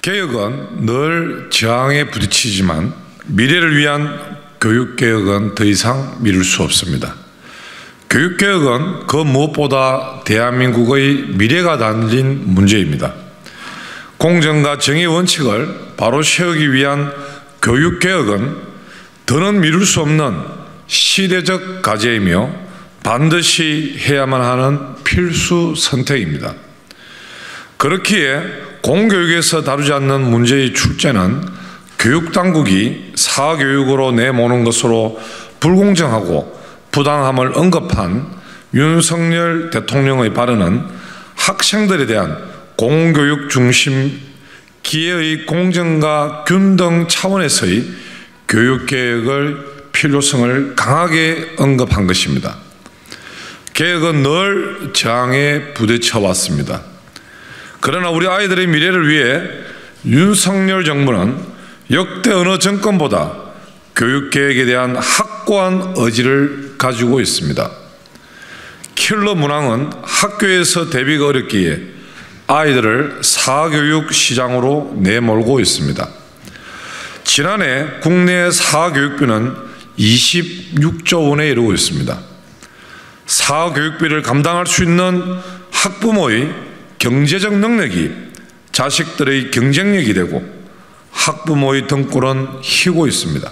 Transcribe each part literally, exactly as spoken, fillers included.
개혁은 늘 저항에 부딪히지만 미래를 위한 교육개혁은 더 이상 미룰 수 없습니다. 교육개혁은 그 무엇보다 대한민국의 미래가 달린 문제입니다. 공정과 정의 원칙을 바로 세우기 위한 교육개혁은 더는 미룰 수 없는 시대적 과제이며 반드시 해야만 하는 필수 선택입니다. 그렇기에 공교육에서 다루지 않는 문제의 출제는 교육당국이 사교육으로 내모는 것으로 불공정하고 부당함을 언급한 윤석열 대통령의 발언은 학생들에 대한 공교육 중심 기회의 공정과 균등 차원에서의 교육개혁의 필요성을 강하게 언급한 것입니다. 개혁은 늘 저항에 부딪혀 왔습니다. 그러나 우리 아이들의 미래를 위해 윤석열 정부는 역대 어느 정권보다 교육개혁에 대한 확고한 의지를 가지고 있습니다. 킬러 문항은 학교에서 대비가 어렵기에 아이들을 사교육 시장으로 내몰고 있습니다. 지난해 국내 사교육비는 이십육조 원에 이르고 있습니다. 사교육비를 감당할 수 있는 학부모의 경제적 능력이 자식들의 경쟁력이 되고 학부모의 등골은 휘고 있습니다.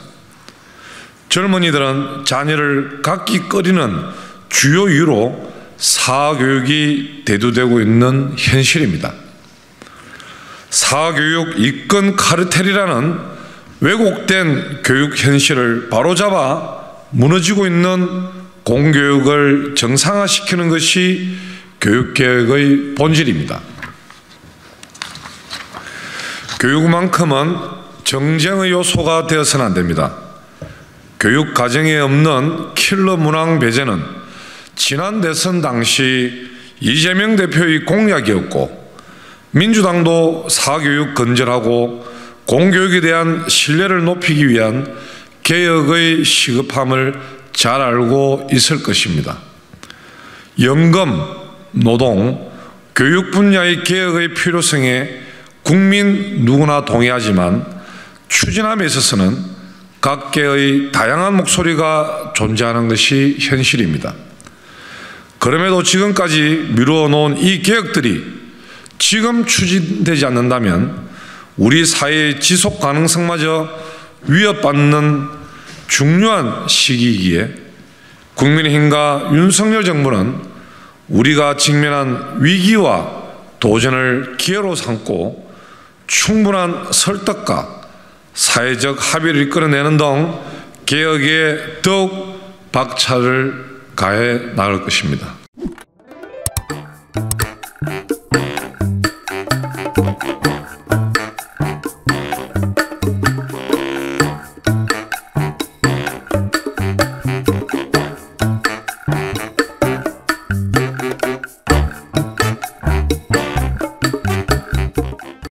젊은이들은 자녀를 갖기 꺼리는 주요 이유로 사교육이 대두되고 있는 현실입니다. 사교육 이권 카르텔이라는 왜곡된 교육 현실을 바로잡아 무너지고 있는 공교육을 정상화시키는 것이 교육개혁의 본질입니다. 교육만큼은 정쟁의 요소가 되어서는 안 됩니다. 교육 과정에 없는 킬러 문항 배제는 지난 대선 당시 이재명 대표의 공약이었고 민주당도 사교육 건절하고 공교육에 대한 신뢰를 높이기 위한 개혁의 시급함을 잘 알고 있을 것입니다. 연금, 노동, 교육 분야의 개혁의 필요성에 국민 누구나 동의하지만 추진함에 있어서는 각계의 다양한 목소리가 존재하는 것이 현실입니다. 그럼에도 지금까지 미루어놓은 이 개혁들이 지금 추진되지 않는다면 우리 사회의 지속 가능성마저 위협받는 중요한 시기이기에 국민의힘과 윤석열 정부는 우리가 직면한 위기와 도전을 기회로 삼고 충분한 설득과 사회적 합의를 이끌어내는 등 개혁에 더욱 박차를 가해 나갈 것입니다.